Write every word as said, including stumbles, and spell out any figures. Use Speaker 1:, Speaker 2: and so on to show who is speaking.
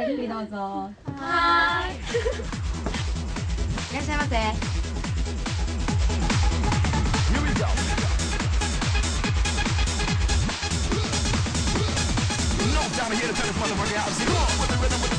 Speaker 1: ゆっくりどうぞ。
Speaker 2: はーい。
Speaker 1: いらっしゃいませ。
Speaker 3: Here we go. No time to hear to turn this motherfucker out. See, come on, put the rhythm with